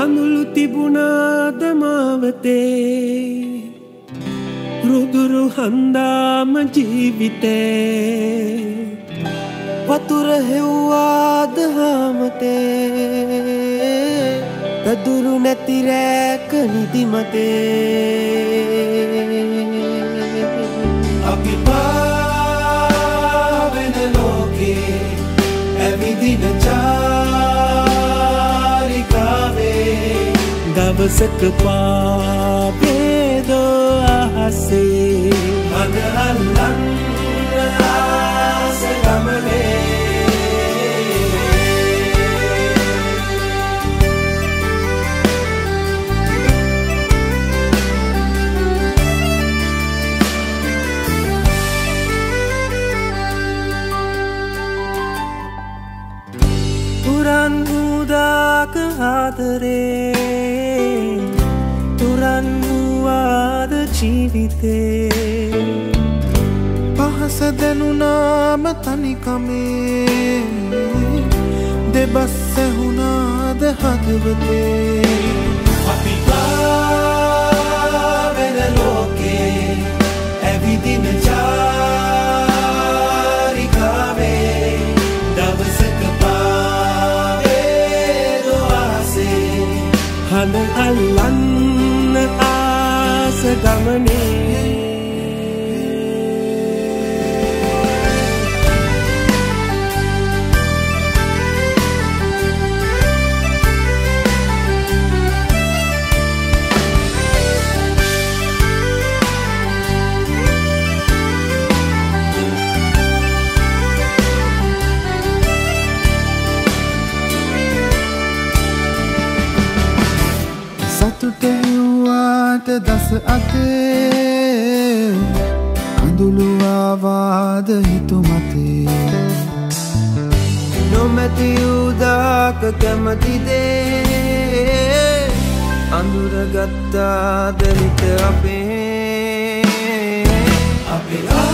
කඳුළු තිබුණාද මාවතේ රුදුරු හන්දාම ජීවිතේ වතුර හෙව්වාද හාමතේ පැදුරු නැති රැක නිදිමතේ අපි පාවෙන ලෝකේ ඇවිදින චාරිකාවේ දවසක පාවේදෝ අහසේ මග අල්ලන්න ආස ගමනේ තුරන් උදාක ආදරේ තුරන් වූවාද ජීවිතේ පහස දැනුනාම තනිකමේ දෙබස් ඇහුණාද හදවතේ අපි පාවෙන ලෝකේ ඇවිදින චාරිකාවේ දවසක හඳ අල්ලන්න ආස ගමනේ සතුට හෙව්වාට දස අතේ කඳුළු ආවාද හිතු මතේ නොමැති උදාක කැමති දේ අඳුර ගත්තාද හිත අපේ